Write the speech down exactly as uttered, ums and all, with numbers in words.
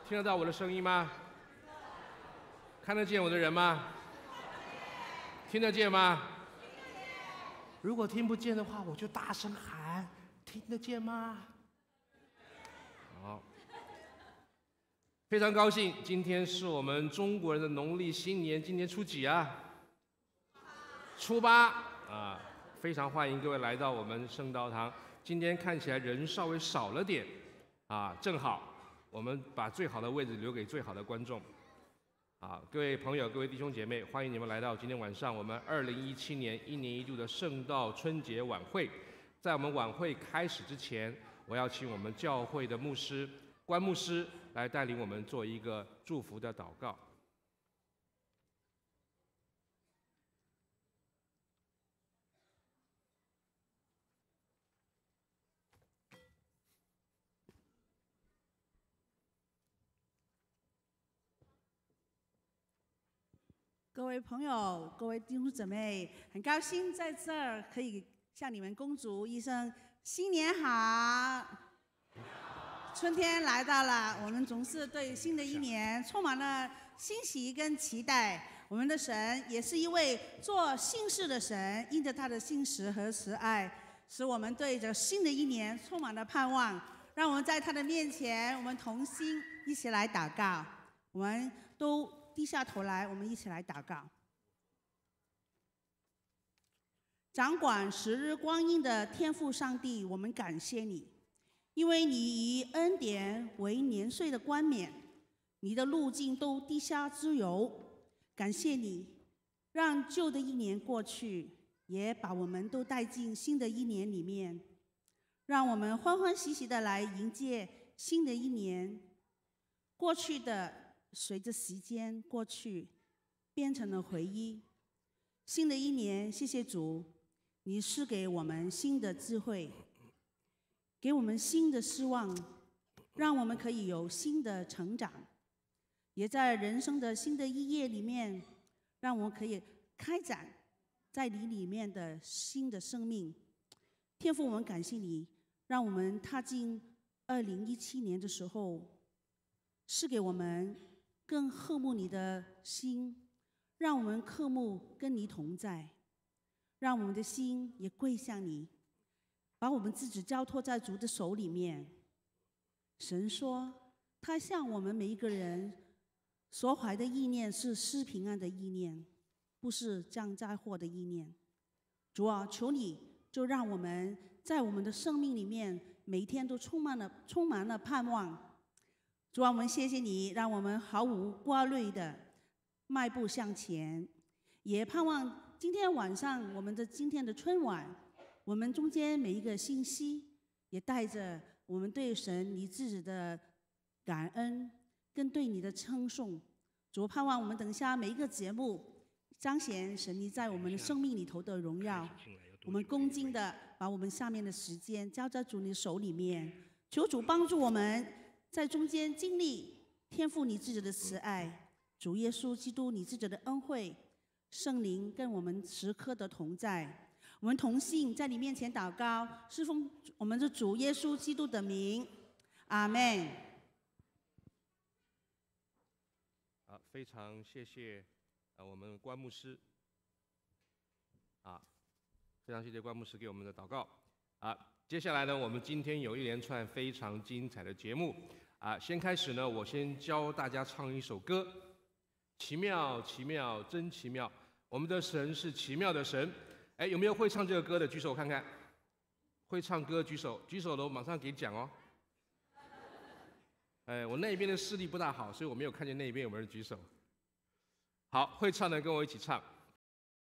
听得到我的声音吗？看得见我的人吗？听得见吗？如果听不见的话，我就大声喊，听得见吗？好，非常高兴，今天是我们中国人的农历新年，今年初几啊？初八啊，非常欢迎各位来到我们圣道堂。今天看起来人稍微少了点，啊，正好。 我们把最好的位置留给最好的观众，啊，各位朋友、各位弟兄姐妹，欢迎你们来到今天晚上我们二零一七年一年一度的圣道春节晚会。在我们晚会开始之前，我要请我们教会的牧师关牧师来带领我们做一个祝福的祷告。 各位朋友、各位弟兄姊妹，很高兴在这儿可以向你们恭祝一声新年好。春天来到了，我们总是对新的一年充满了欣喜跟期待。我们的神也是一位做信事的神，因着他的信实和慈爱，使我们对着新的一年充满了盼望。让我们在他的面前，我们同心一起来祷告。我们都 低下头来，我们一起来祷告。掌管时日光阴的天父上帝，我们感谢你，因为你以恩典为年岁的冠冕，你的路径都滴下之油。感谢你，让旧的一年过去，也把我们都带进新的一年里面，让我们欢欢喜喜的来迎接新的一年。过去的 随着时间过去，变成了回忆。新的一年，谢谢主，你赐给我们新的智慧，给我们新的希望，让我们可以有新的成长，也在人生的新的一页里面，让我们可以开展在你里面的新的生命。天父，我们感谢你，让我们踏进二零一七年的时候，赐给我们 更渴慕你的心，让我们渴慕跟你同在，让我们的心也跪向你，把我们自己交托在主的手里面。神说，他向我们每一个人所怀的意念是施平安的意念，不是降灾祸的意念。主啊，求你就让我们在我们的生命里面，每一天都充满了充满了盼望。 主啊，我们谢谢你，让我们毫无挂虑的迈步向前，也盼望今天晚上我们的今天的春晚，我们中间每一个信息也带着我们对神你自己的感恩跟对你的称颂。主，盼望我们等下每一个节目彰显神你在我们的生命里头的荣耀。我们恭敬的把我们下面的时间交在主你手里面，求主帮助我们 在中间经历天父你自己的慈爱，主耶稣基督你自己的恩惠，圣灵跟我们时刻的同在。我们同心在你面前祷告，侍奉我们的主耶稣基督的名，阿门。 好，非常谢谢呃我们关牧师，啊，非常谢谢关牧师给我们的祷告，啊。 接下来呢，我们今天有一连串非常精彩的节目啊！先开始呢，我先教大家唱一首歌，奇妙，奇妙，真奇妙！我们的神是奇妙的神。哎，有没有会唱这个歌的？举手看看。会唱歌举手，举手的我马上给奖哦。哎，我那边的视力不大好，所以我没有看见那边有没有人举手。好，会唱的跟我一起唱。